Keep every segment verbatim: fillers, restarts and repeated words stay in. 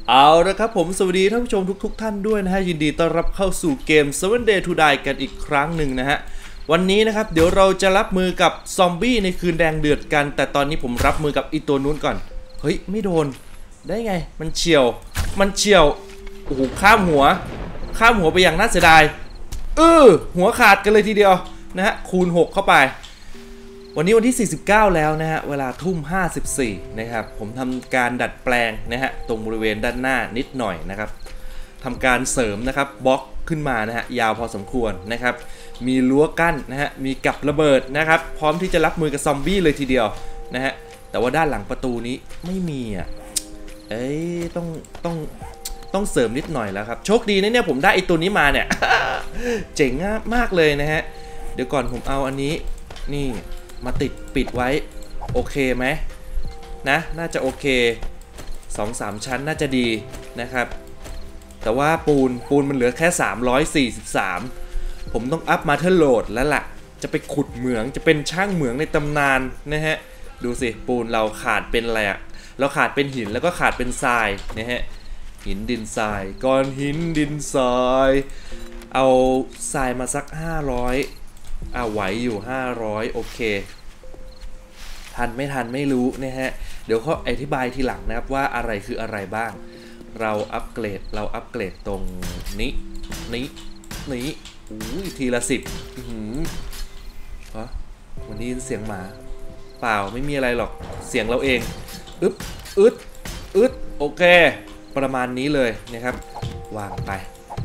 เอาละครับผมสวัสดีท่านผู้ชมทุกๆทท่านด้วยนะฮะยินดีต้อนรับเข้าสู่เกม เซเว่น Day to Die กันอีกครั้งหนึ่งนะฮะวันนี้นะครับเดี๋ยวเราจะรับมือกับซอมบี้ในคืนแดงเดือดกันแต่ตอนนี้ผมรับมือกับอีตัวนู้นก่อนเฮ้ยไม่โดนได้ไงมันเฉียวมันเฉียวโอ้โหข้ามหัวข้ามหัวไปอย่างน่าเสียดายเออหัวขาดกันเลยทีเดียวนะฮะคูณหกเข้าไปวันนี้วันที่สี่สิบเก้าแล้วนะฮะเวลาทุ่มห้าสิบสี่นะครับผมทำการดัดแปลงนะฮะตรงบริเวณด้านหน้านิดหน่อยนะครับทำการเสริมนะครับบล็อกขึ้นมานะฮะยาวพอสมควรนะครับมีรั้วกั้นนะฮะมีกับระเบิดนะครับพร้อมที่จะรับมือกับซอมบี้เลยทีเดียวนะฮะแต่ว่าด้านหลังประตูนี้ไม่มีอ่ะเอ้ยต้องต้องต้องเสริมนิดหน่อยแล้วครับโชคดีนะเนี่ยผมได้ไอตัวนี้มาเนี่ย เจ๋งมากเลยนะฮะเดี๋ยวก่อนผมเอาอันนี้นี่มาติดปิดไว้โอเคไหมนะน่าจะโอเค สองสาม ชั้นน่าจะดีนะครับแต่ว่าปูนปูนมันเหลือแค่สามร้อยสี่สิบสามผมต้องอัพมาเทอร์โหลดแล้วล่ะจะไปขุดเหมืองจะเป็นช่างเหมืองในตำนานนะฮะดูสิปูนเราขาดเป็นอะไรอะเราขาดเป็นหินแล้วก็ขาดเป็นทรายนะฮะหินดินทรายก้อนหินดินทรายเอาทรายมาสักห้าร้อยอ่าไหวอยู่ห้าร้อยโอเคทันไม่ทันไม่รู้นะฮะเดี๋ยวเขาอธิบายทีหลังนะครับว่าอะไรคืออะไรบ้างเราอัปเกรดเราอัปเกรดตรงนี้นี้นี้อู้ยทีละสิบหืมฮะวันนี้เสียงหมาเปล่าไม่มีอะไรหรอกเสียงเราเองอึ๊บอึดอึดโอเคประมาณนี้เลยนะครับวางไป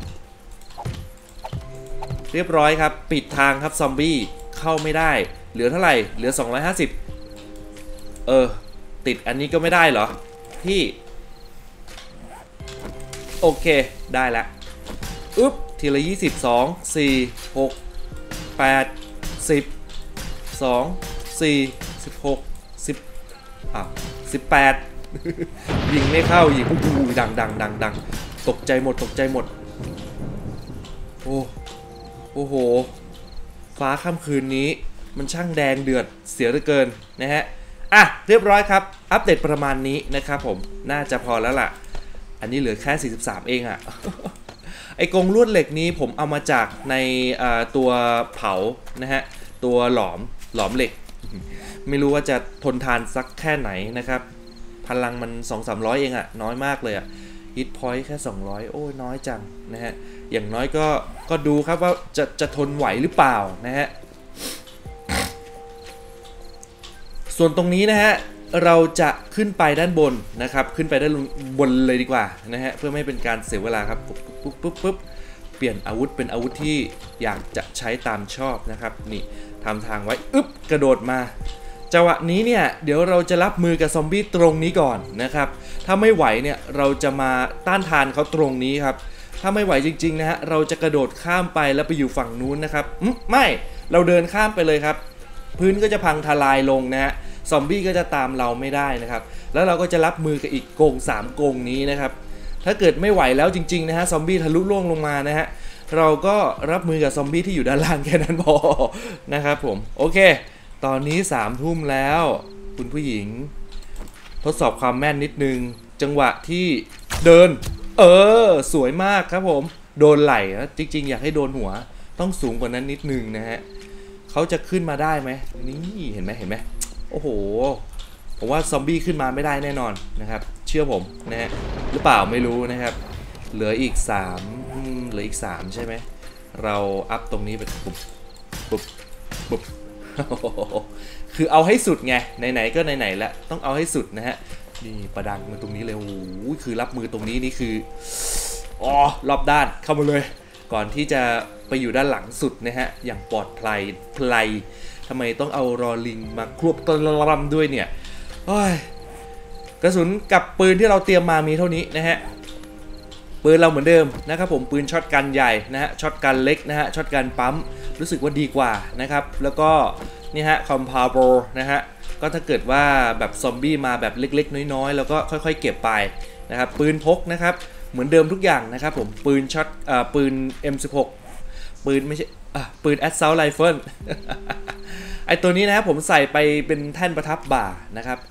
เรียบร้อยครับปิดทางครับซอมบี้เข้าไม่ได้เหลือเท่าไหร่เหลือสองร้อยห้าสิบเออติดอันนี้ก็ไม่ได้เหรอพี่โอเคได้แล้วอึ๊บทีละยี่สิบ สอง สี่ หก แปด สิบ สอง สี่ สิบหก สิบอ่ะสิบแปด ยิงไม่เข้ายิงอู้หูดังดังดังดังตกใจหมดตกใจหมดโอ้โอ้โหฟ้าค่ำคืนนี้มันช่างแดงเดือดเสียเหลือเกินนะฮะอ่ะเรียบร้อยครับอัปเดตประมาณนี้นะครับผมน่าจะพอแล้วล่ะอันนี้เหลือแค่สี่สิบสามเองอะ ไอกรงลวดเหล็กนี้ผมเอามาจากในตัวเผานะฮะตัวหลอมหลอมเหล็ก ไม่รู้ว่าจะทนทานสักแค่ไหนนะครับพลังมัน สองถึงสามร้อย เองอะน้อยมากเลยอะฮิตพอยต์แค่สองร้อยโอ้ยน้อยจังนะฮะอย่างน้อยก็ก็ดูครับว่าจะจะทนไหวหรือเปล่านะฮะส่วนตรงนี้นะฮะเราจะขึ้นไปด้านบนนะครับขึ้นไปด้านบนเลยดีกว่านะฮะเพื่อไม่เป็นการเสียเวลาครับปุ๊บปุ๊บปุ๊บปุ๊บเปลี่ยนอาวุธเป็นอาวุธที่อยากจะใช้ตามชอบนะครับนี่ทำทางไว้อึ๊บกระโดดมาจังหวะนี้เนี่ยเดี๋ยวเราจะรับมือกับซอมบี้ตรงนี้ก่อนนะครับถ้าไม่ไหวเนี่ยเราจะมาต้านทานเขาตรงนี้ครับถ้าไม่ไหวจริงๆนะฮะเราจะกระโดดข้ามไปแล้วไปอยู่ฝั่งนู้นนะครับไม่เราเดินข้ามไปเลยครับพื้นก็จะพังทลายลงนะฮะซอมบี้ก็จะตามเราไม่ได้นะครับแล้วเราก็จะรับมือกับอีกกงสามกงนี้นะครับถ้าเกิดไม่ไหวแล้วจริงๆนะฮะซอมบี้ทะลุล่วงลงมานะฮะเราก็รับมือกับซอมบี้ที่อยู่ด้านล่างแค่นั้นพอนะครับผมโอเคตอนนี้สามทุ่มแล้วคุณผู้หญิงทดสอบความแม่นนิดนึงจังหวะที่เดินเออสวยมากครับผมโดนไหล่นะจริงๆอยากให้โดนหัวต้องสูงกว่านั้นนิดนึงนะฮะเขาจะขึ้นมาได้ไหมนี่เห็นไหมเห็นไหมโอ้โหผมว่าซอมบี้ขึ้นมาไม่ได้แน่นอนนะครับเชื่อผมนะฮะหรือเปล่าไม่รู้นะครับเหลืออีกสามเหลืออีกสามใช่ไหมเราอัพตรงนี้แบบปุ๊บปุ๊บปุ๊บคือเอาให้สุดไงไหนๆก็ไหนๆแล้วต้องเอาให้สุดนะฮะนี่ประดังมาตรงนี้เลยโอ้โหคือรับมือตรงนี้นี่คืออ๋อรอบด้านเข้ามาเลยก่อนที่จะไปอยู่ด้านหลังสุดนะฮะอย่างปลอดภัยพลายทำไมต้องเอารอลิงมาครวบต้นลำด้วยเนี่ยกระสุนกับปืนที่เราเตรียมมามีเท่านี้นะฮะปืนเราเหมือนเดิมนะครับผมปืนช็อตกันใหญ่นะฮะช็อตกันเล็กนะฮะช็อตกันปั๊มรู้สึกว่าดีกว่านะครับแล้วก็นี่ฮะคอมพาวเวอร์นะฮะก็ถ้าเกิดว่าแบบซอมบี้มาแบบเล็กๆน้อยๆแล้วก็ค่อยๆเก็บไปนะครับปืนพกนะครับเหมือนเดิมทุกอย่างนะครับผมปืนช็อตอ่าปืน เอ็ม สิบหก ปืนไม่ใช่อ่ะปืน Assault Rifle ไอตัวนี้นะครับผมใส่ไปเป็นแท่นประทับบ่านะครับกับ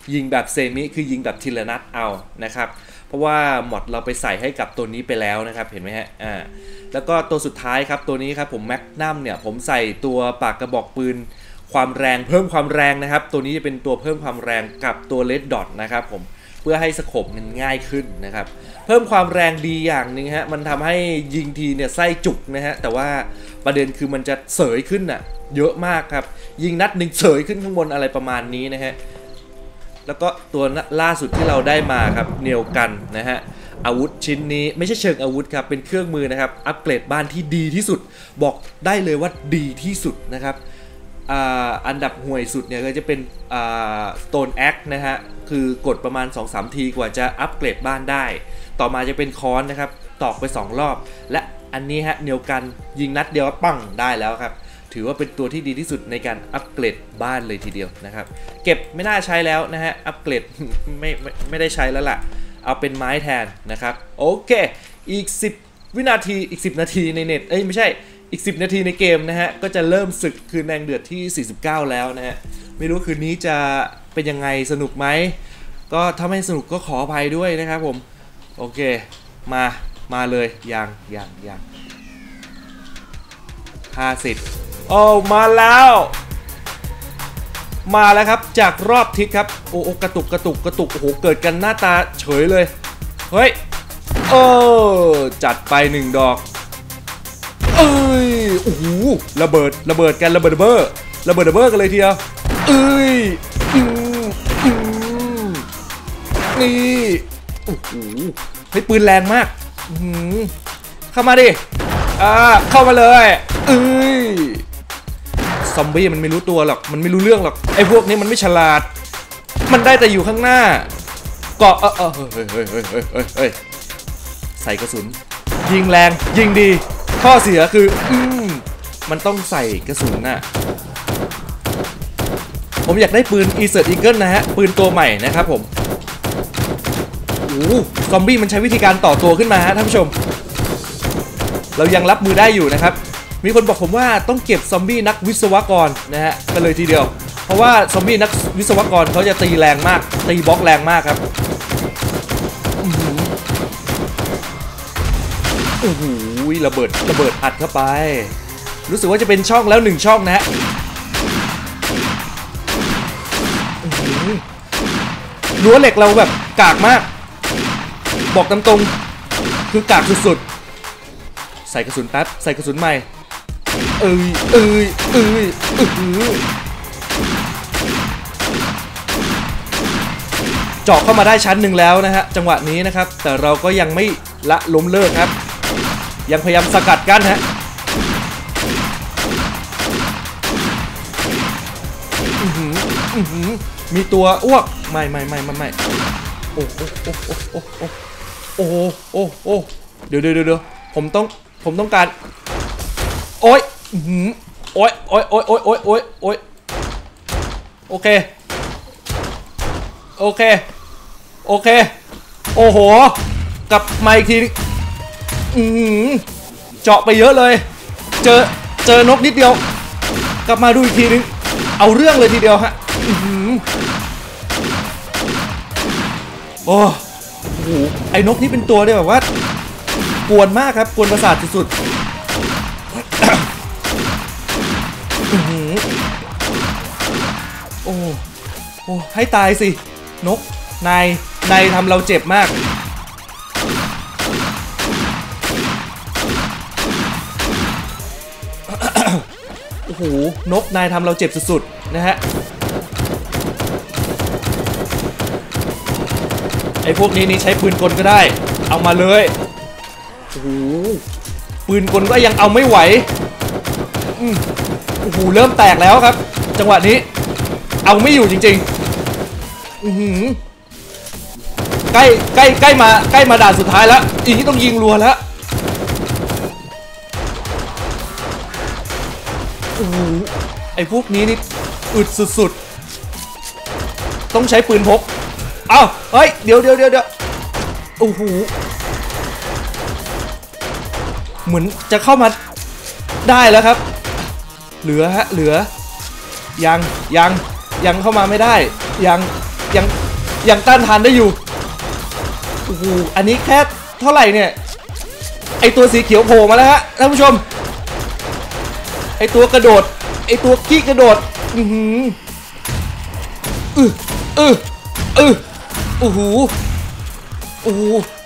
ยิงแบบเซมิคือยิงแบบทีละนัดเอานะครับเพราะว่าหมดเราไปใส่ให้กับตัวนี้ไปแล้วนะครับเห็นไหมฮะอ่าแล้วก็ตัวสุดท้ายครับตัวนี้ครับผมแมกนัมเนี่ยผมใส่ตัวปากกระบอกปืนความแรงเพิ่มความแรงนะครับตัวนี้จะเป็นตัวเพิ่มความแรงกับตัวเลดดอทนะครับผมเพื่อให้สโคปมันง่ายขึ้นนะครับเพิ่มความแรงดีอย่างหนึ่งฮะมันทำให้ยิงทีเนี่ยไส้จุกนะฮะแต่ว่าประเด็นคือมันจะเสยขึ้นอ่ะเยอะมากครับยิงนัดหนึ่งเสยขึ้นข้างบนอะไรประมาณนี้นะฮะแล้วก็ตัวล่าสุดที่เราได้มาครับเนียวกันนะฮะอาวุธชิ้นนี้ไม่ใช่เชิงอาวุธครับเป็นเครื่องมือนะครับอัปเกรดบ้านที่ดีที่สุดบอกได้เลยว่าดีที่สุดนะครับอันดับห่วยสุดเนี่ยก็จะเป็น Stone Axe นะฮะคือกดประมาณ สองถึงสาม ทีกว่าจะอัปเกรดบ้านได้ต่อมาจะเป็นค้อนนะครับตอกไปสองรอบและอันนี้ฮะเนียวกันยิงนัดเดียวปั้งได้แล้วครับถือว่าเป็นตัวที่ดีที่สุดในการอัปเกรดบ้านเลยทีเดียวนะครับเก็บไม่น่าใช้แล้วนะฮะอัปเกรด ไม่ไม่ไม่ได้ใช้แล้วล่ะเอาเป็นไม้แทนนะครับโอเคอีกสิบวินาทีอีกสิบนาทีในเน็ตเอ้ยไม่ใช่อีกสิบนาทีในเกมนะฮะก็จะเริ่มศึกคืนแดงเดือดที่สี่สิบเก้าแล้วนะฮะไม่รู้คืนนี้จะเป็นยังไงสนุกไหมก็ถ้าไม่สนุกก็ขออภัยด้วยนะครับผมโอเคมามาเลยยังยังยังห้าสิบโอ้มาแล้วมาแล้วครับจากรอบทิศครับโอ้กระตุกกระตุกกระตุกโอ้โหเกิดกันหน้าตาเฉยเลยเฮ้ยโอ้จัดไปหนึ่งดอกเอ้ยโอ้โหระเบิดระเบิดกันระเบิดเบอร์ระเบิดเบอร์กันเลยทีเดียวเอ้ยอืมอืมนี่โอ้โหเฮ้ยปืนแรงมากอืมเข้ามาดิอ่าเข้ามาเลยเอ้ยซอมบี้มันไม่รู้ตัวหรอกมันไม่รู้เรื่องหรอกไอ้พวกนี้มันไม่ฉลาดมันได้แต่อยู่ข้างหน้าเกาะเออเออเฮ้ยเฮ้ยเฮ้ยเฮ้ยเฮ้ยเฮ้ยใส่กระสุนยิงแรงยิงดีข้อเสียคืออืมมันต้องใส่กระสุนน่ะผมอยากได้ปืน Desert Eagle นะฮะปืนตัวใหม่นะครับผมโอ้ซอมบี้มันใช้วิธีการต่อตัวขึ้นมาฮะท่านผู้ชมเรายังรับมือได้อยู่นะครับมีคนบอกผมว่าต้องเก็บซอมบี้นักวิศวกรนะฮะกันเลยทีเดียวเพราะว่าซอมบี้นักวิศวกรเขาจะตีแรงมากตีบล็อกแรงมากครับโอ้โหระเบิดระเบิดอัดเข้าไปรู้สึกว่าจะเป็นช่องแล้วหนึ่งช่องนะฮะรั้วเหล็กเราแบบกากมากบอกตามตรงคือกากสุดๆใส่กระสุนแป๊บใส่กระสุนใหม่เอ้ยเอ้ยเอ้ยเออเจาะเข้ามาได้ชั้นหนึ่งแล้วนะฮะจังหวะนี้นะครับแต่เราก็ยังไม่ละล้มเลิกครับยังพยายามสกัดกั้นฮะมีตัวอ้วกไม่ไม่ไม่ไม่ไม่โอ้โอ้โอ้โอ้โอ้โอ้โอ้โอ้เดี๋ยวเดี๋ยวเดี๋ยวผมต้องผมต้องการโอ๊ยโอ๊ยโอ๊ยโอ๊ยโอ๊ยโอ๊ยโอ๊ยโอ๊ยโอเคโอเคโอเคโอ้โหกลับมาอีกทีอืมเจาะไปเยอะเลยเจอเจอนกนิดเดียวกลับมาดูอีกทีนึงเอาเรื่องเลยทีเดียวฮะโอ้โหไอ้นกนี่เป็นตัวเนี่ยแบบว่ากวนมากครับกวนประสาทสุดๆโอ้โอ้ให้ตายสินกนายนายทำเราเจ็บมากโอ้โหนกนายทำเราเจ็บสุดๆนะฮะไอ้พวกนี้นี่ใช้ปืนกลก็ได้เอามาเลยโอ้โหปืนกลก็ยังเอาไม่ไหวโอ้โหเริ่มแตกแล้วครับจังหวะนี้เอาไม่อยู่จริงๆอือหือใกล้ใกล้ใกล้มาใกล้มาด่านสุดท้ายแล้วอีกที่ต้องยิงรัวแล้วโอ้โหไอ้พวกนี้นี่อึดสุดๆต้องใช้ปืนพกเอ้าเฮ้ยเดี๋ยวเดี๋ยวเดี๋ยวเดี๋ยวโอ้โหเหมือนจะเข้ามาได้แล้วครับเหลือฮะเหลือยังยังยังเข้ามาไม่ได้ยังยังยังต้านทานได้อยู่โอ้โหอันนี้แค่เท่าไหร่เนี่ยไอตัวสีเขียวโผล่มาแล้วฮะท่านผู้ชมไอตัวกระโดดไอตัวกี้กระโดดอือหืออืออืออือโอ้โหโอ้โห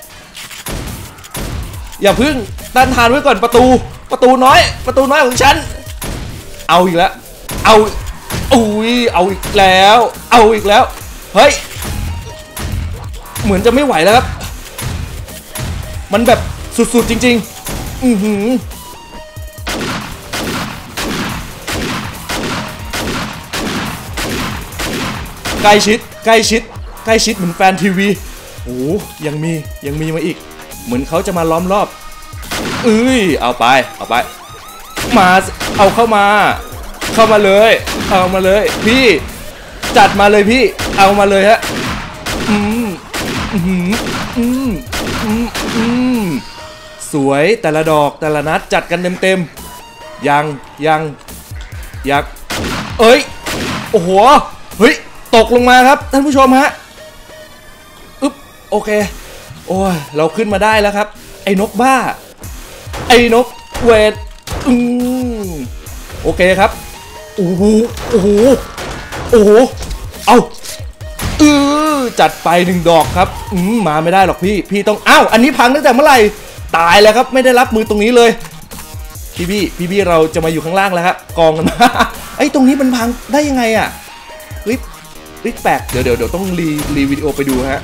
อย่าพึ่งต้านทานไว้ก่อนประตูประตูน้อยประตูน้อยของฉันเอาอีกแล้วเอาอุ้ยเอาอีกแล้วเอาอีกแล้วเฮ้ยเหมือนจะไม่ไหวแล้วครับมันแบบสุดๆจริงๆอือหือใกล้ชิดใกล้ชิดใกล้ชิดเหมือนแฟนทีวีโอ้ยังมียังมีมาอีกเหมือนเขาจะมาล้อมรอบเอ้ยเอาไปเอาไปมาเอาเข้ามาเข้ามาเลยเอามาเลยพี่จัดมาเลยพี่เอามาเลยฮะอืมอืมอืมอืมอืมสวยแต่ละดอกแต่ละนัดจัดกันเต็มๆยังยังยักเอ้ยโอ้โหเฮ้ยตกลงมาครับท่านผู้ชมฮะอึ๊บโอเคโอ้ยเราขึ้นมาได้แล้วครับไอ้นกบ้าไอ้นกเวทอืมโอเคครับโอ้โหโอ้โหโอ้โหเอาเออจัดไปหนึ่งดอกครับอืมมาไม่ได้หรอกพี่พี่ต้องอ้าวอันนี้พังตั้งแต่เมื่อไหร่ตายแล้วครับไม่ได้รับมือตรงนี้เลยพี่พี่พี่พี่เราจะมาอยู่ข้างล่างแล้วครับกองกันมาไอ้ตรงนี้มันพังได้ยังไงอ่ะเฮ้ยเฮ้ยแปลกเดี๋ยวเดี๋ยวเดี๋ยวต้องรีรีวิดีโอไปดูฮะ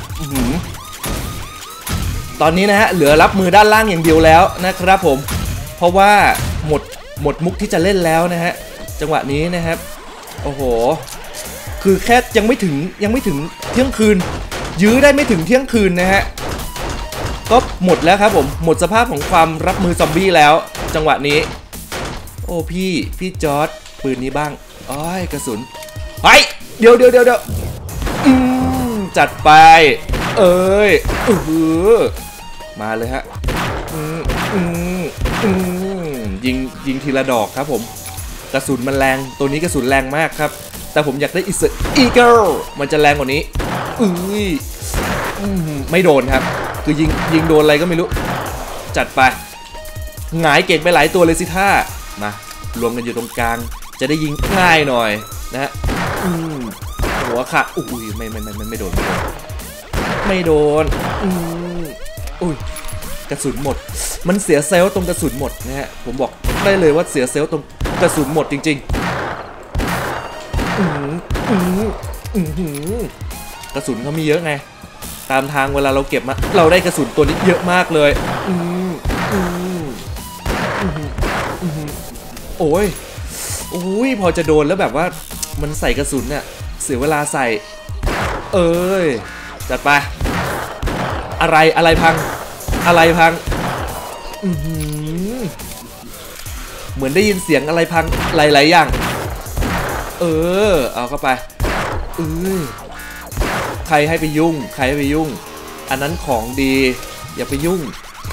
ตอนนี้นะฮะเหลือรับมือด้านล่างอย่างเดียวแล้วนะครับผมเพราะว่าหมดหมดมุกที่จะเล่นแล้วนะฮะจังหวะนี้นะครับโอ้โหคือแค่ยังไม่ถึงยังไม่ถึงเที่ยงคืนยื้อได้ไม่ถึงเที่ยงคืนนะฮะก็หมดแล้วครับผมหมดสภาพของความรับมือซอมบี้แล้วจังหวะนี้โอ้พี่พี่จอร์จปืนนี้บ้างอ้อยกระสุนไปเดี๋ยวเดี๋ยวเดี๋ยวเดี๋ยวอืมจัดไปเอ้ยเออมาเลยฮะอืมอืมอืมยิงยิงทีละดอกครับผมกระสุนมันแรงตัวนี้กระสุนแรงมากครับแต่ผมอยากได้อิสอีเกิลมันจะแรงกว่านี้อุ้ยไม่โดนครับคือยิงยิงโดนอะไรก็ไม่รู้จัดไปหงายเก่งไปหลายตัวเลยสิท่ามารวมกันอยู่ตรงกลางจะได้ยิงง่ายหน่อยนะฮะหัวขาดอุ้ยไม่ไม่ไม่ไม่โดนไม่โดนอืมอุ้ยกระสุนหมดมันเสียเซลล์ตรงกระสุนหมดนะฮะผมบอกได้เลยว่าเสียเซลล์ตรงกระสุนหมดจริงๆอืมอืมอืมกระสุนเขามีเยอะไงตามทางเวลาเราเก็บมาเราได้กระสุนตัวนี้เยอะมากเลยอืมอืมอืมโอ้ยโอ้ยพอจะโดนแล้วแบบว่ามันใส่กระสุนเนี่ยเสียเวลาใส่เอ้ยจัดไปอะไรอะไรพังอะไรพังอืมเหมือนได้ยินเสียงอะไรพังหลายๆอย่างเออเอาเข้าไปเออใครให้ไปยุ่งใครให้ไปยุ่งอันนั้นของดีอย่าไปยุ่ง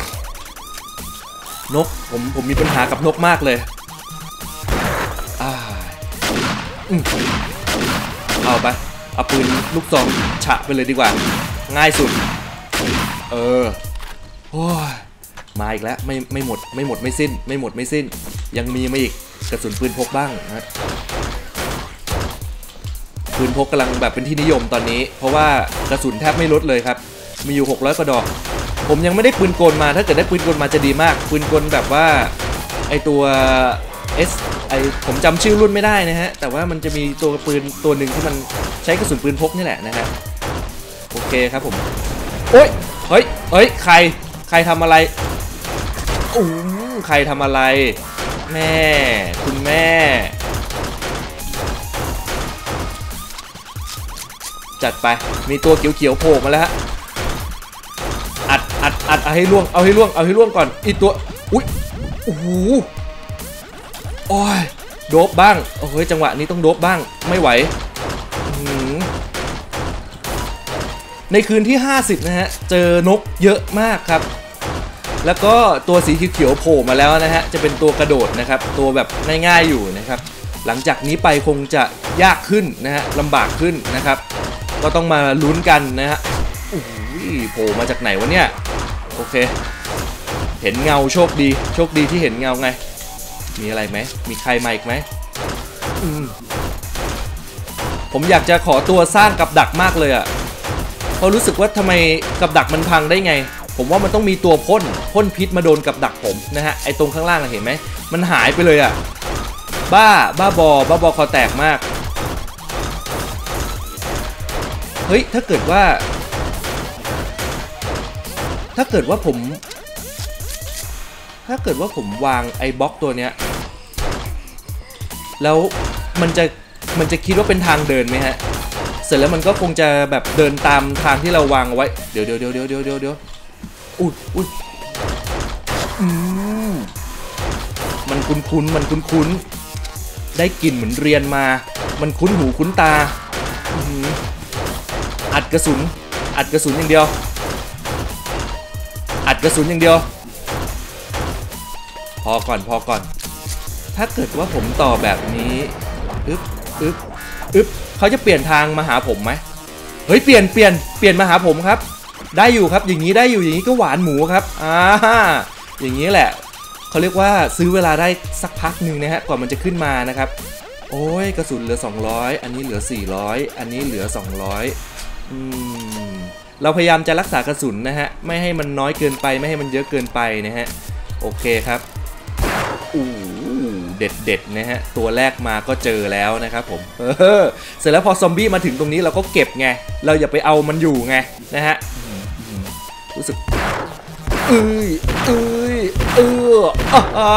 นกผมผมมีปัญหากับนกมากเลยอ่าเอาไปเอาปืนลูกซองฉะไปเลยดีกว่าง่ายสุดเออโอ้ยมาอีกแล้วไม่ไม่หมดไม่หมดไม่สิ้นไม่หมดไม่สิ้นยังมีมาอีกกระสุนปืนพกบ้างนะปืนพกกำลังแบบเป็นที่นิยมตอนนี้เพราะว่ากระสุนแทบไม่ลดเลยครับมีอยู่หกร้อยกว่าดอกผมยังไม่ได้ปืนกลมาถ้าเกิดได้ปืนกลมาจะดีมากปืนกลแบบว่าไอตัว S ไอผมจำชื่อรุ่นไม่ได้นะฮะแต่ว่ามันจะมีตัวปืนตัวหนึ่งที่มันใช้กระสุนปืนพกนี่แหละนะฮะโอเคครับผมโอ้ยเฮ้ยเฮ้ยใครใครทำอะไรอู้ใครทำอะไรแม่คุณแม่จัดไปมีตัวเขียวๆโผล่มาแล้วฮะอัดอัดอัดเอาให้ล่วงเอาให้ล่วงเอาให้ล่วงก่อนอีตัวอุ้ยโอ้โหโอ้ยโดบบ้างโอ้ยจังหวะนี้ต้องโดบบ้างไม่ไหวในคืนที่ห้าสิบนะฮะเจอนกเยอะมากครับแล้วก็ตัวสีเขียวๆโผล่มาแล้วนะฮะจะเป็นตัวกระโดดนะครับตัวแบบง่ายๆอยู่นะครับหลังจากนี้ไปคงจะยากขึ้นนะฮะลำบากขึ้นนะครับก็ต้องมาลุ้นกันนะฮะโอ้ยโผล่มาจากไหนวะเนี่ยโอเคเห็นเงาโชคดีโชคดีที่เห็นเงาไงมีอะไรไหมมีใครมาอีกไหมผมอยากจะขอตัวสร้างกับดักมากเลยอะเพราะรู้สึกว่าทำไมกับดักมันพังได้ไงผมว่ามันต้องมีตัวพ่นพ่นพิษมาโดนกับดักผมนะฮะไอ้ตรงข้างล่างเห็นไหมมันหายไปเลยอะบ้าบ้าบอบ้าบอคอแตกมากเฮ้ยถ้าเกิดว่าถ้าเกิดว่าผมถ้าเกิดว่าผมวางไอ้บล็อกตัวเนี้ยแล้วมันจะมันจะคิดว่าเป็นทางเดินไหมฮะเสร็จแล้วมันก็คงจะแบบเดินตามทางที่เราวางไว้เดี๋ยวเดี๋ยวเดี๋ยวเดี๋ยวเดี๋ยวเดี๋ยวอุ้ยอุ้ยอืมมันคุ้นๆมันคุ้นๆได้กลิ่นเหมือนเรียนมามันคุ้นหูคุ้นตาอัดกระสุนอัดกระสุนอย่างเดียวอัดกระสุนอย่างเดียวพอก่อนพอก่อนถ้าเกิดว่าผมต่อแบบนี้อึ๊บอึ๊บอึ๊บเขาจะเปลี่ยนทางมาหาผมไหมเฮ้ยเปลี่ยนเปลี่ยนเปลี่ยนมาหาผมครับได้อยู่ครับอย่างนี้ได้อยู่อย่างนี้ก็หวานหมูครับอ่าอย่างนี้แหละเขาเรียกว่าซื้อเวลาได้สักพักหนึ่งนะฮะก่อนมันจะขึ้นมานะครับโอ้ยกระสุนเหลือสองร้อยอันนี้เหลือสี่ร้อยอันนี้เหลือสองร้อยอืมเราพยายามจะรักษากระสุนนะฮะไม่ให้มันน้อยเกินไปไม่ให้มันเยอะเกินไปนะฮะโอเคครับอู้เด็ดเด็ดนะฮะตัวแรกมาก็เจอแล้วนะครับผมเออเสร็จแล้วพอซอมบี้มาถึงตรงนี้เราก็เก็บไงเราอย่าไปเอามันอยู่ไงนะฮะรู้สึกเอ้ยเอ้ยเอออ่า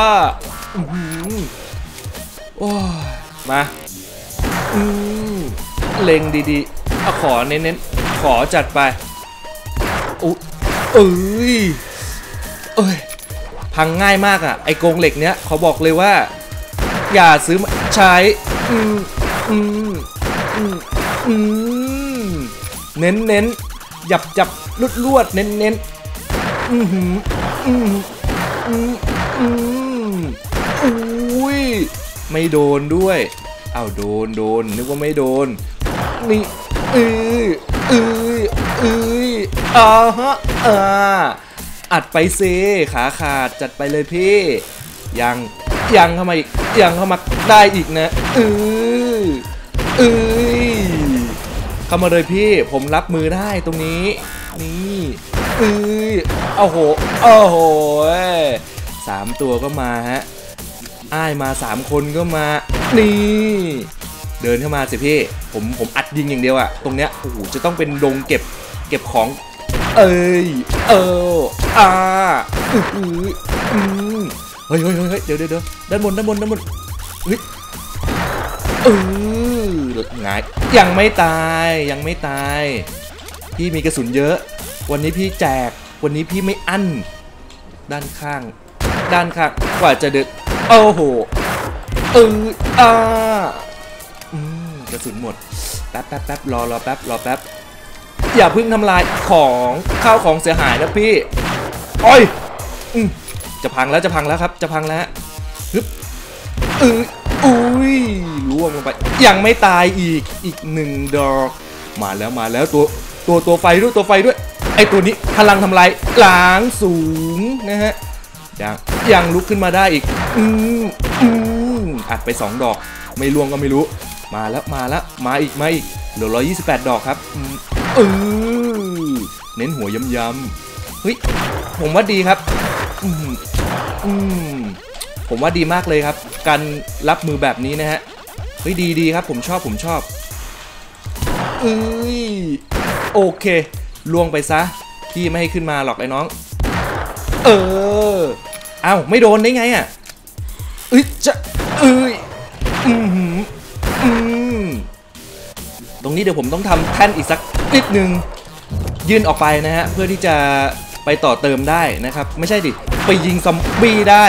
โอ้มาอืมเล็งดีๆเอาขอเน้นๆขอจัดไปอุ๊เอ้ยเอ้ยพังง่ายมากอ่ะไอ้กรงเหล็กเนี้ยเขาบอกเลยว่าอย่าซื้อมาใช้อืมอืมอืมอืมเน้นเน้นหยับจับลุดลวดเน้นเน้นอืมอืมอืมอืมอืมอุ้ยไม่โดนด้วยอ้าวโดนโดนนึกว่าไม่โดนนี่เอ้ยเอ้ยเอ้ยอ่าฮะอ่าอัดไปเซขาขาดจัดไปเลยพี่ยังยังเข้ามาอีกยังเข้ามาได้อีกนะเออเอ้ยเข้ามาเลยพี่ผมรับมือได้ตรงนี้นี่เอ้ยโอ้โหโอ้โหสามตัวก็มาฮะอ้ายมาสามคนก็มานี่เดินเข้ามาสิพี่ผมผมอัดยิงอย่างเดียวอะตรงเนี้ยโอ้โหจะต้องเป็นดงเก็บเก็บของเอ้ยเอออ่าอืออืมเฮ้ยเฮ้ยเฮ้ยเดี๋ยวเดี๋ยวด้านบนด้านบนด้านบนเฮ้ยเออไงยังไม่ตายยังไม่ตายพี่มีกระสุนเยอะวันนี้พี่แจกวันนี้พี่ไม่อั้นด้านข้างด้านข้างกว่าจะเดือดโอ้โหเอออ่าอืมกระสุนหมดแป๊บแป๊บแป๊บรอรอแป๊บรอแป๊บอย่าเพิ่งทำลายของข้าวของเสียหายนะพี่โอ้ยจะพังแล้วจะพังแล้วครับจะพังแล้วฮึบเอออุ้ยล่วงลงไปยังไม่ตายอีกอีกหนึ่งดอกมาแล้วมาแล้วตัวตัวตัวไฟด้วยตัวไฟด้วยไอตัวนี้พลังทำลายล้างสูงนะฮะยังยังลุกขึ้นมาได้อีกอืมอืมอัดไปสองดอกไม่ล่วงก็ไม่รู้มาแล้วมาแล้วมาอีกมาอีกเหลือร้อยยี่สิบแปดดอกครับเออเน้นหัวย้ำๆเฮ้ยผมว่าดีครับอืมอืมผมว่าดีมากเลยครับการรับมือแบบนี้นะฮะเฮ้ยดีดีครับผมชอบผมชอบเอ้ยโอเคล่วงไปซะพี่ไม่ให้ขึ้นมาหรอกไอ้น้องเออเอ้าไม่โดนได้ไงอ่ะเอ้ยจะเอ้ยอืมอืมตรงนี้เดี๋ยวผมต้องทำแท่นอีกสักนิดนึงยื่นออกไปนะฮะเพื่อที่จะไปต่อเติมได้นะครับไม่ใช่ดิไปยิงซอมบี้ได้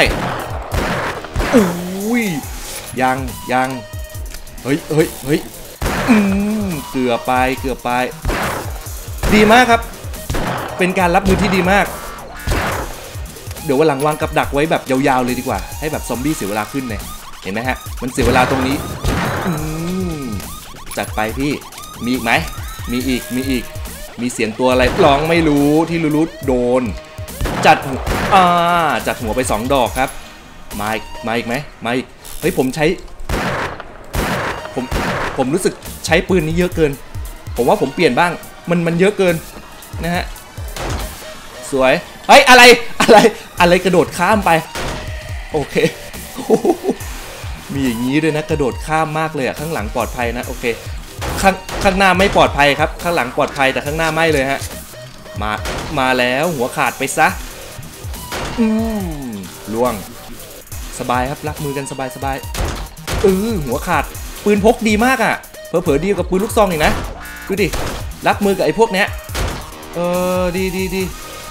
อุ้ยยังยังเฮ้ยเฮ้ยเฮ้ยอืมเกือบไปเกือบไปดีมากครับเป็นการรับมือที่ดีมากเดี๋ยววันหลังวางกับดักไว้แบบยาวๆเลยดีกว่าให้แบบซอมบี้เสียเวลาขึ้นเลยเห็นไหมฮะมันเสียเวลาตรงนี้อืมจัดไปพี่มีอีกไหมมีอีกมีอีกมีเสียงตัวอะไรร้องไม่รู้ที่รู้ๆโดนจัดอ่าจัดหัวไปสองดอกครับมาอีกมาอีกไหมมาอีกเฮ้ยผมใช้ผมผมรู้สึกใช้ปืนนี้เยอะเกินผมว่าผมเปลี่ยนบ้างมันมันเยอะเกินนะฮะสวยเฮ้ยอะไรอะไรอะไรกระโดดข้ามไปโอเคมีอย่างนี้ด้วยนะกระโดดข้ามมากเลยอะข้างหลังปลอดภัยนะโอเคข้างข้างหน้าไม่ปลอดภัยครับข้างหลังปลอดภัยแต่ข้างหน้าไม่เลยฮะมามาแล้วหัวขาดไปซะอืมล่วงสบายครับรับมือกันสบายสบายเออหัวขาดปืนพกดีมากอะเผลอๆดีกับปืนลูกซองอีกนะดูดิรับมือกับไอ้พวกเนี้ยเออดีดีดี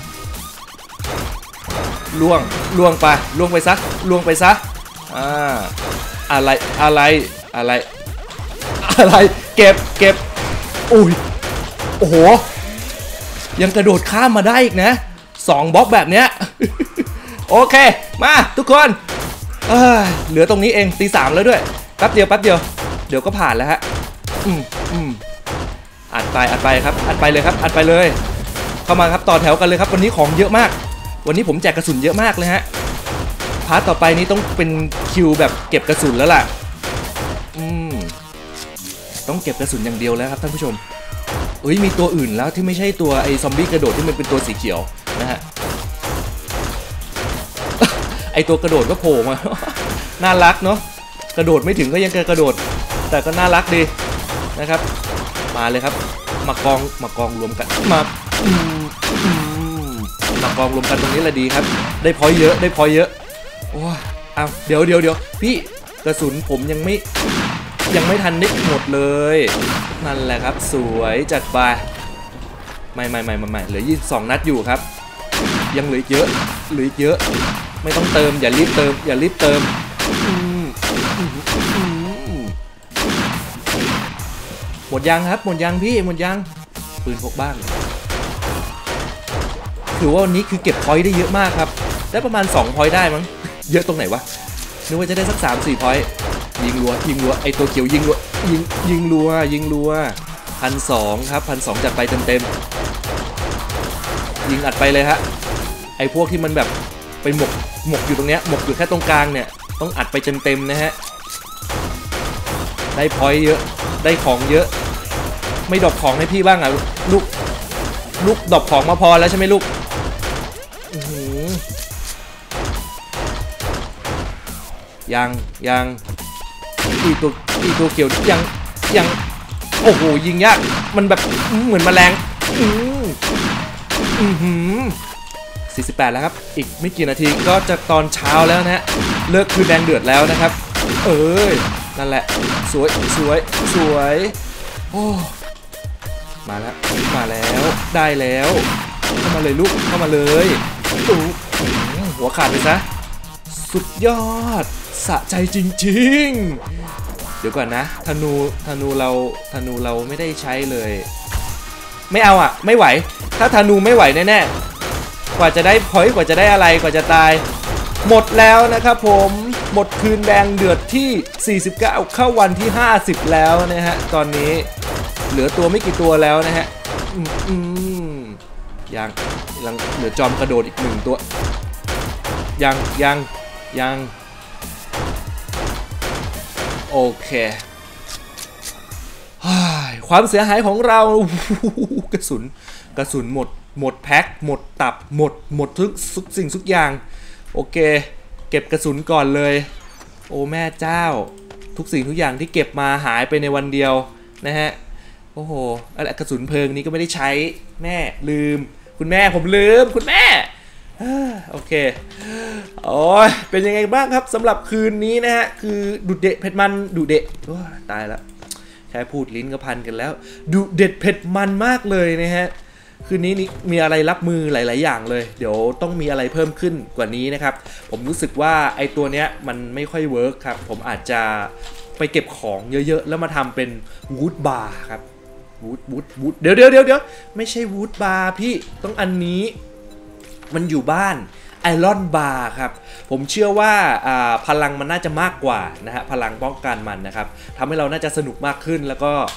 ล่วงล่วงไปล่วงไปซะล่วงไปซะอ่าอะไรอะไรอะไรอะไรเก็บเก็บอุ้ยโอ้โหยังกระโดดข้ามมาได้อีกนะสองบล็อกแบบเนี้ยโอเคมาทุกคนเออเหลือตรงนี้เองตีสามแล้วด้วยแป๊บเดียวแป๊บเดียวเดี๋ยวก็ผ่านแล้วฮะอืมอืมอัดไปอัดไปครับอัดไปเลยครับอัดไปเลยเข้ามาครับต่อแถวกันเลยครับวันนี้ของเยอะมากวันนี้ผมแจกกระสุนเยอะมากเลยฮะพาร์ทต่อไปนี้ต้องเป็นคิวแบบเก็บกระสุนแล้วล่ะอืมต้องเก็บกระสุนอย่างเดียวแล้วครับท่านผู้ชมเอ้ยมีตัวอื่นแล้วที่ไม่ใช่ตัวไอ้ซอมบี้กระโดดที่มันเป็นตัวสีเขียวนะฮะ ไอ้ตัวกระโดดก็โผล่มา น่ารักเนาะกระโดดไม่ถึงก็ยังกระโดดแต่ก็น่ารักดีนะครับมาเลยครับมากองมากองรวมกันมามากองรวมกันตรงนี้แหละดีครับได้พอยเยอะได้พอยเยอะโอ้เอาเดี๋ยวเดี๋ยวเดี๋ยวพี่กระสุนผมยังไม่ยังไม่ทันได้หมดเลยนั่นแหละครับสวยจัดไปไม่ไม่ไม่ไม่ไม่เหลือยี่สิบสองนัดอยู่ครับยังเหลือเยอะเหลือเยอะไม่ต้องเติมอย่ารีบเติมอย่ารีบเติมหมดยังครับหมดยังพี่หมดยังปืนพกบ้างถือว่าวันนี้คือเก็บพอยต์ได้เยอะมากครับได้ประมาณสองพอยต์ได้มั้งเยอะตรงไหนวะนึกว่าจะได้สัก สามสี่ พอยต์ยิงรัวยิงรัวไอตัวเขียวยิงรัวยิงยิงรัวยิงรัวพันสองครับพันสองจัดไปเต็มเต็มยิงอัดไปเลยฮะไอพวกที่มันแบบไปหมกหมกอยู่ตรงเนี้ยหมกอยู่แค่ตรงกลางเนี่ยต้องอัดไปเต็มเต็มนะฮะได้พอยต์เยอะได้ของเยอะไม่ดรอปของให้พี่บ้างอ่ะลูกลูกดรอปของมาพอแล้วใช่ไหมลูกยังยังอีตัวอีตัวเกี่ยวยังยังโอ้โหยิงยากมันแบบเหมือนแมลงอือหือสี่สิบแปดแล้วครับอีกไม่กี่นาทีก็จะตอนเช้าแล้วนะฮะเลิกคือแดงเดือดแล้วนะครับเอ้ยนั่นแหละสวยสวยสวยโอ้มาแล้วมาแล้วได้แล้วเข้ามาเลยลูกเข้ามาเลยหัวขาดไปซะสุดยอดสะใจจริงๆเดี๋ยวก่อนนะธนูธนูเราธนูเราไม่ได้ใช้เลยไม่เอาอ่ะไม่ไหวถ้าธนูไม่ไหวแน่ๆกว่าจะได้พอยต์กว่าจะได้อะไรกว่าจะตายหมดแล้วนะครับผมหมดคืนแดงเดือดที่สี่สิบเก้าเข้าวันที่ห้าสิบแล้วนะฮะตอนนี้เหลือตัวไม่กี่ตัวแล้วนะฮะอืมยังยังเหลือจอมกระโดดอีกหนึ่งตัวยังยังยังโอเคความเสียหายของเรากระสุนกระสุนหมดหมดแพ็คหมดตับหมดหมดทุกสิ่งทุกอย่างโอเคเก็บกระสุนก่อนเลยโอ้แม่เจ้าทุกสิ่งทุกอย่างที่เก็บมาหายไปในวันเดียวนะฮะโอ้โหอะไรกระสุนเพลิงนี้ก็ไม่ได้ใช้แม่ลืมคุณแม่ผมลืมคุณแม่โอเคโอ้ยเป็นยังไงบ้างครับสำหรับคืนนี้นะฮะคือดุเด็ดเผ็ดมันดุเด็ดตายแล้วแค่พูดลิ้นก็พันกันแล้วดุเด็ดเผ็ดมันมากเลยนะฮะคืนนี้มีอะไรรับมือหลายๆอย่างเลยเดี๋ยวต้องมีอะไรเพิ่มขึ้นกว่านี้นะครับผมรู้สึกว่าไอ้ตัวเนี้ยมันไม่ค่อยเวิร์กครับผมอาจจะไปเก็บของเยอะๆแล้วมาทำเป็นวูดบาร์ครับวูดวูดวูดเดี๋ยวเดี๋ยวเดี๋ยวเดี๋ยวไม่ใช่วูดบาร์พี่ต้องอันนี้มันอยู่บ้านไอรอนบาร์ครับผมเชื่อว่าพลังมันน่าจะมากกว่านะฮะพลังป้องกันมันนะครับทำให้เราน่าจะสนุกมากขึ้นแล้วก็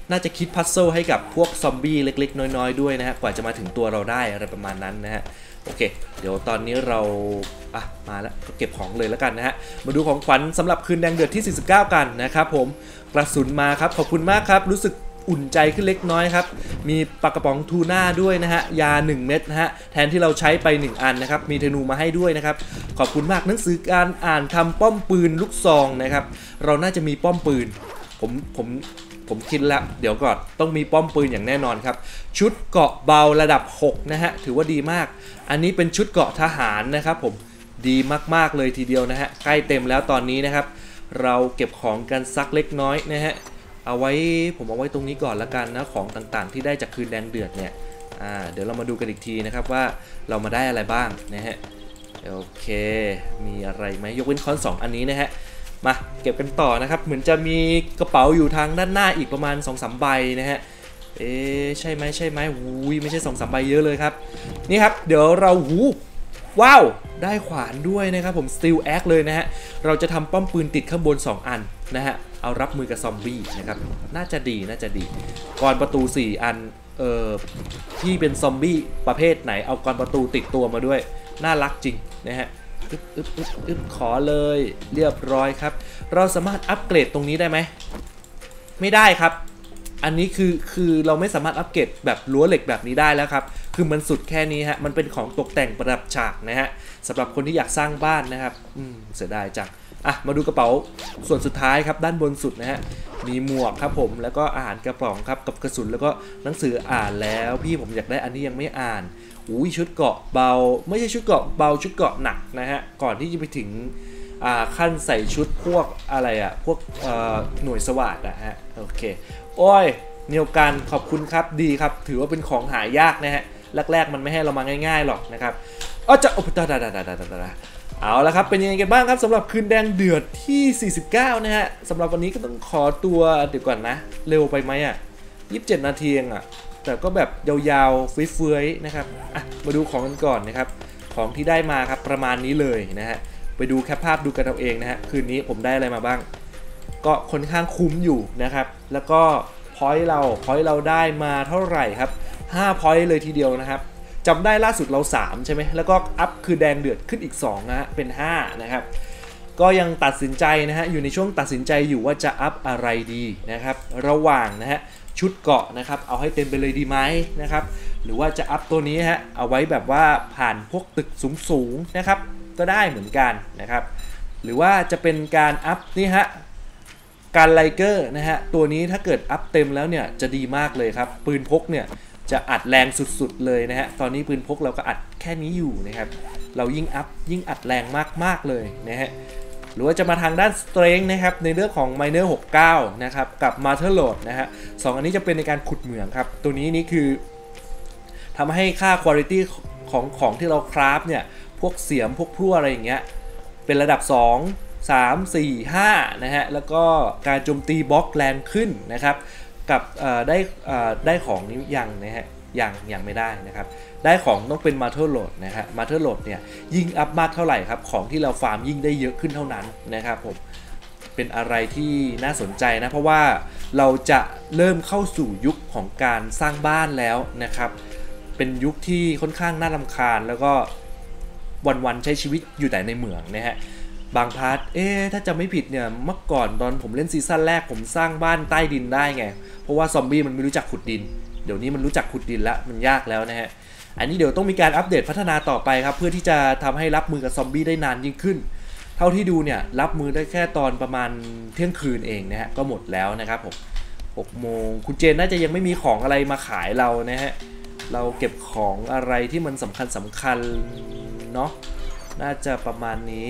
น่าจะคิดพัซเซิลให้กับพวกซอมบี้เล็กๆน้อยๆด้วยนะฮะกว่าจะมาถึงตัวเราได้อะไรประมาณนั้นนะฮะโอเคเดี๋ยวตอนนี้เราอ่ะมาแล้วก็เก็บของเลยแล้วกันนะฮะมาดูของขวัญสำหรับคืนแดงเดือดที่สี่สิบเก้ากันนะครับผมกระสุนมาครับขอบคุณมากครับรู้สึกอุ่นใจขึ้นเล็กน้อยครับมีปลากระป๋องทูน่าด้วยนะฮะยาหนึ่งเม็ดนะฮะแทนที่เราใช้ไปหนึ่งอันนะครับมีธนูมาให้ด้วยนะครับขอบคุณมากหนังสือการอ่านทำป้อมปืนลูกซองนะครับเราน่าจะมีป้อมปืนผมผมผมคิดแล้วเดี๋ยวก่อนต้องมีป้อมปืนอย่างแน่นอนครับชุดเกราะเบาระดับหกนะฮะถือว่าดีมากอันนี้เป็นชุดเกราะทหารนะครับผมดีมากๆเลยทีเดียวนะฮะใกล้เต็มแล้วตอนนี้นะครับเราเก็บของกันสักเล็กน้อยนะฮะเอาไว้ผมเอาไว้ตรงนี้ก่อนละกันนะของต่างๆที่ได้จากคืนแดงเดือดเนี่ยอ่าเดี๋ยวเรามาดูกันอีกทีนะครับว่าเรามาได้อะไรบ้างนะฮะโอเคมีอะไรไหมยกเว้นค้อนสองอันนี้นะฮะมาเก็บกันต่อนะครับเหมือนจะมีกระเป๋าอยู่ทางด้านหน้าอีกประมาณ สองสาม ใบนะฮะเอ๊ใช่ไหมใช่ไหมหูยไม่ใช่ สองสาม ใบเยอะเลยครับนี่ครับเดี๋ยวเราหูว้าวได้ขวานด้วยนะครับผม Steel Axe เลยนะฮะเราจะทำป้อมปืนติดข้างบนสองอันนะฮะเอารับมือกับซอมบี้นะครับน่าจะดีน่าจะดีกรประตูสี่อันเอ่อที่เป็นซอมบี้ประเภทไหนเอากรประตูติดตัวมาด้วยน่ารักจริงนะฮะอึ๊บอึ๊บอึ๊บอึ๊บขอเลยเรียบร้อยครับเราสามารถอัปเกรดตรงนี้ได้ไหมไม่ได้ครับอันนี้คือคือเราไม่สามารถอัปเกรดแบบรั้วเหล็กแบบนี้ได้แล้วครับคือมันสุดแค่นี้ฮะมันเป็นของตกแต่งประดับฉากนะฮะสำหรับคนที่อยากสร้างบ้านนะครับอืมเสียดายจังอ่ะมาดูกระเป๋าส่วนสุดท้ายครับด้านบนสุดนะฮะมีหมวกครับผมแล้วก็อาหารกระป๋องครับกับกระสุนแล้วก็หนังสืออ่านแล้วพี่ผมอยากได้อันนี้ยังไม่อ่านอุ้ยชุดเกราะเบาไม่ใช่ชุดเกราะเบาชุดเกราะหนักนะฮะก่อนที่จะไปถึงอ่าขั้นใส่ชุดพวกอะไรอ่ะพวกหน่วยสวัสดิ์นะฮะโอเคโอ้ยเนียวกันขอบคุณครับดีครับถือว่าเป็นของหายากนะฮะแรกๆมันไม่ให้เรามาง่ายๆหรอกนะครับอ๋อจะโอ้ดาดาดาดาดาดาเอาละครับเป็นยังไงกันบ้างครับสำหรับคืนแดงเดือดที่สี่สิบเก้านะฮะสำหรับวันนี้ก็ต้องขอตัวเดี๋ยวก่อนนะเร็วไปไหมอ่ะยี่สิบเจ็ดนาทีเองอ่ะแต่ก็แบบยาวๆเฟื้อยๆนะครับอ่ะมาดูของกันก่อนนะครับของที่ได้มาครับประมาณนี้เลยนะฮะไปดูแคปภาพดูกันเอาเองนะฮะคืนนี้ผมได้อะไรมาบ้างก็ค่อนข้างคุ้มอยู่นะครับแล้วก็พอยต์เราพอยต์เราได้มาเท่าไหร่ครับห้าพอยต์เลยทีเดียวนะครับจำได้ล่าสุดเราสามใช่ไหมแล้วก็อัพคือแดงเดือดขึ้นอีกสองนะฮะเป็นห้านะครับก็ยังตัดสินใจนะฮะอยู่ในช่วงตัดสินใจอยู่ว่าจะอัพอะไรดีนะครับระหว่างนะฮะชุดเกาะนะครับเอาให้เต็มไปเลยดีไหมนะครับหรือว่าจะอัพตัวนี้ฮะเอาไว้แบบว่าผ่านพวกตึกสูงๆนะครับก็ได้เหมือนกันนะครับหรือว่าจะเป็นการอัพนี่ฮะการไลเกอร์นะฮะตัวนี้ถ้าเกิดอัพเต็มแล้วเนี่ยจะดีมากเลยครับปืนพกเนี่ยจะอัดแรงสุดๆเลยนะฮะตอนนี้ปืนพกเราก็อัดแค่นี้อยู่นะครับเรายิ่งอัพยิ่งอัดแรงมากๆเลยนะฮะหรือว่าจะมาทางด้าน Strength นะครับในเรื่องของ Miner หกสิบเก้านะครับกับ Martyr Load นะฮะสองอันนี้จะเป็นในการขุดเหมืองครับตัวนี้นี่คือทำให้ค่า Quality ของของที่เราคราฟเนี่ยพวกเสียมพวกพลั่วอะไรอย่างเงี้ยเป็นระดับสอง สาม สี่ ห้านะฮะแล้วก็การโจมตีบล็อกแรงขึ้นนะครับกับได้ได้ของนี้ยังนะฮะยังยังไม่ได้นะครับได้ของต้องเป็น Martyr Load นะฮะ Martyr Load เนี่ยยิ่งอัพมากเท่าไหร่ครับของที่เราฟาร์มยิ่งได้เยอะขึ้นเท่านั้นนะครับผมเป็นอะไรที่น่าสนใจนะเพราะว่าเราจะเริ่มเข้าสู่ยุคของการสร้างบ้านแล้วนะครับเป็นยุคที่ค่อนข้างน่ารำคาญแล้วก็วันๆใช้ชีวิตอยู่แต่ในเหมืองนะฮะบางพาร์ทเอ๊ะถ้าจะไม่ผิดเนี่ยเมื่อก่อนตอนผมเล่นซีซั่นแรกผมสร้างบ้านใต้ดินได้ไงเพราะว่าซอมบี้มันไม่รู้จักขุดดินเดี๋ยวนี้มันรู้จักขุดดินแล้วมันยากแล้วนะฮะอันนี้เดี๋ยวต้องมีการอัปเดตพัฒนาต่อไปครับเพื่อที่จะทำให้รับมือกับซอมบี้ได้นานยิ่งขึ้นเท่าที่ดูเนี่ยรับมือได้แค่ตอนประมาณเที่ยงคืนเองนะฮะก็หมดแล้วนะครับผมหกโมงคุณเจนน่าจะยังไม่มีของอะไรมาขายเรานะฮะเราเก็บของอะไรที่มันสำคัญสำคัญเนาะน่าจะประมาณนี้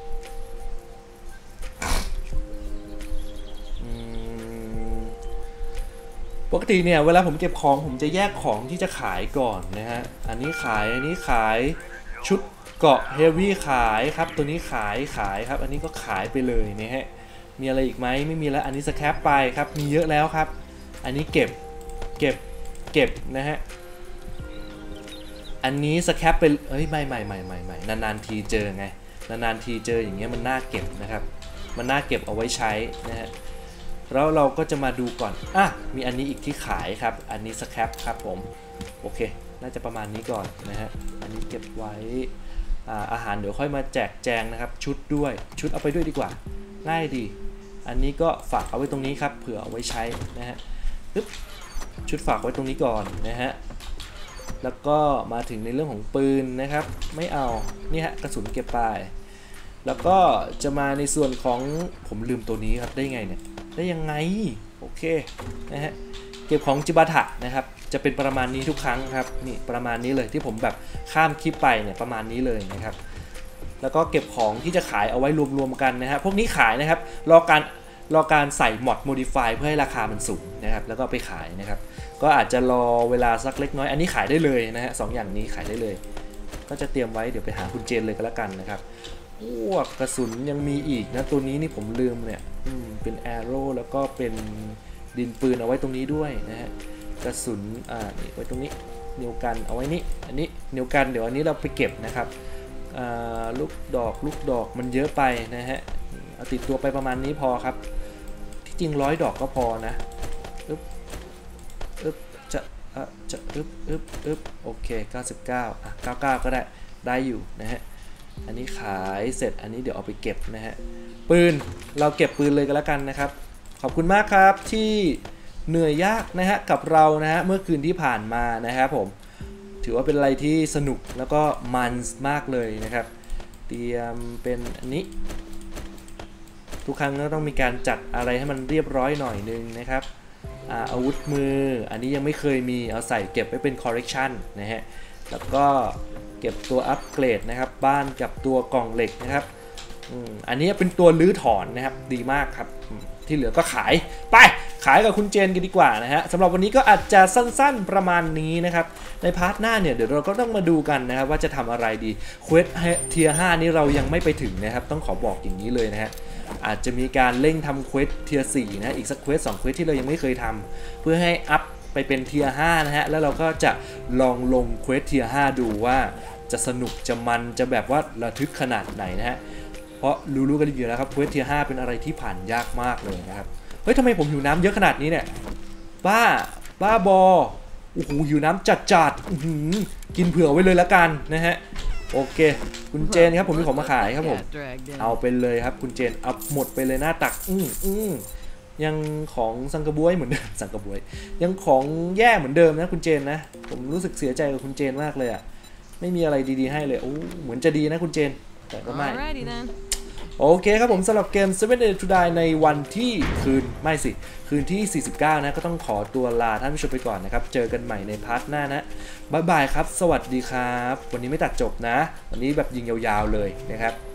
ปกติเนี่ยเวลาผมเก็บของผมจะแยกของที่จะขายก่อนนะฮะอันนี้ขายอันนี้ขายชุดเกาะเฮฟวี่ขายครับตัวนี้ขายขายครับอันนี้ก็ขายไปเลยนะฮะมีอะไรอีกไหมไม่มีแล้วอันนี้สแครปไปครับมีเยอะแล้วครับอันนี้เก็บเก็บเก็บนะฮะอันนี้สแครปเป็นเอ้ยไม่ไม่ไม่ไม่ไม่นานๆทีเจอไงนานๆทีเจออย่างเงี้ยมันน่าเก็บนะครับมันน่าเก็บเอาไว้ใช้นะฮะแล้วเราก็จะมาดูก่อนอ่ะมีอันนี้อีกที่ขายครับอันนี้สแครปครับผมโอเคน่าจะประมาณนี้ก่อนนะฮะอันนี้เก็บไว้อาอาหารเดี๋ยวค่อยมาแจกแจงนะครับชุดด้วยชุดเอาไปด้วยดีกว่าง่ายดีอันนี้ก็ฝากเอาไว้ตรงนี้ครับเผื่อเอาไว้ใช้นะฮะปึ๊บชุดฝากไว้ตรงนี้ก่อนนะฮะแล้วก็มาถึงในเรื่องของปืนนะครับไม่เอานี่ฮะกระสุนเก็บไปแล้วก็จะมาในส่วนของผมลืมตัวนี้ครับได้ไงเนี่ยได้ยังไงโอเคนะฮะเก็บของจิบาถะนะครับจะเป็นประมาณนี้ทุกครั้งครับนี่ประมาณนี้เลยที่ผมแบบข้ามคลิปไปเนี่ยประมาณนี้เลยนะครับแล้วก็เก็บของที่จะขายเอาไว้รวมๆกันนะฮะพวกนี้ขายนะครับรอการรอการใส่ mod modify เพื่อให้ราคามันสูงนะครับแล้วก็ไปขายนะครับก็อาจจะรอเวลาสักเล็กน้อยอันนี้ขายได้เลยนะฮะสองอย่างนี้ขายได้เลยก็จะเตรียมไว้เดี๋ยวไปหาคุณเจนเลยก็แล้วกันนะครับพวกกระสุนยังมีอีกนะตัวนี้นี่ผมลืมเนี่ยเป็นแอโร่แล้วก็เป็นดินปืนเอาไว้ตรงนี้ด้วยนะฮะกระสุนอ่านี่ไว้ตรงนี้นิ้วกันเอาไว้นี่อันนี้นิ้วกันเดี๋ยวอันนี้เราไปเก็บนะครับอ่าลูกดอกลูกดอกมันเยอะไปนะฮะเอาติดตัวไปประมาณนี้พอครับที่จริงร้อยดอกก็พอนะอึ๊บอึ๊บจะอ่ะจะอึ๊บอึ๊บอึ๊บโอเคเก้าสิบเก้าอ่ะเก้าสิบเก้าก็ได้ได้อยู่นะฮะอันนี้ขายเสร็จอันนี้เดี๋ยวเอาไปเก็บนะฮะปืนเราเก็บปืนเลยก็แล้วกันนะครับขอบคุณมากครับที่เหนื่อยยากนะฮะกับเรานะฮะเมื่อคืนที่ผ่านมานะครับผมถือว่าเป็นอะไรที่สนุกแล้วก็มันมากเลยนะครับเตรียมเป็นอันนี้ทุกครั้งก็ต้องมีการจัดอะไรให้มันเรียบร้อยหน่อยนึงนะครับอาอาวุธมืออันนี้ยังไม่เคยมีเอาใส่เก็บไว้เป็น correction นะฮะแล้วก็เก็บตัวอัปเกรดนะครับบ้านกับตัวกล่องเหล็กนะครับอันนี้เป็นตัวลื้อถอนนะครับดีมากครับที่เหลือก็ขายไปขายกับคุณเจนกันดีกว่านะฮะสำหรับวันนี้ก็อาจจะสั้นๆประมาณนี้นะครับในพาร์ทหน้าเนี่ยเดี๋ยวเราก็ต้องมาดูกันนะครับว่าจะทำอะไรดีเควสเทียร์ห้านี้เรายังไม่ไปถึงนะครับต้องขอบอกอย่างนี้เลยนะฮะอาจจะมีการเร่งทำเควสเทียร์สี่นะอีกสักเควสสองเควสที่เรายังไม่เคยทำเพื่อให้อัพไปเป็นเทียร์ห้านะฮะแล้วเราก็จะลองลงเควสเทียร์ห้าดูว่าจะสนุกจะมันจะแบบว่าระทึกขนาดไหนนะฮะเพราะรู้ๆกันอยู่แล้วครับเควสเทียร์ห้าเป็นอะไรที่ผ่านยากมากเลยนะครับเฮ้ยทำไมผมหิวน้ำเยอะขนาดนี้เนี่ยบ้าบ้าบอโอ้โหหิวน้ำจัดจัดกินเผื่อไว้เลยละกันนะฮะโอเคคุณเจนครับผมมีของมาขายครับผมเอาไปเลยครับคุณเจนเอาหมดไปเลยหน้าตักอืมอืมยังของสังกะบวยเหมือนเดิมสังกะบวยยังของแย่เหมือนเดิมนะคุณเจนนะผมรู้สึกเสียใจกับคุณเจนมากเลยอ่ะไม่มีอะไรดีๆให้เลยโอ้เหมือนจะดีนะคุณเจนแต่ก็ไม่โอเคครับผมสำหรับเกม seven Days to Die ในวันที่คืนไม่สิคืนที่สี่สิบเก้านะก็ต้องขอตัวลาท่านผู้ชมไปก่อนนะครับเจอกันใหม่ในพาร์ทหน้านะบ๊ายบายครับสวัสดีครับวันนี้ไม่ตัดจบนะวันนี้แบบยิงยาวๆเลยนะครับ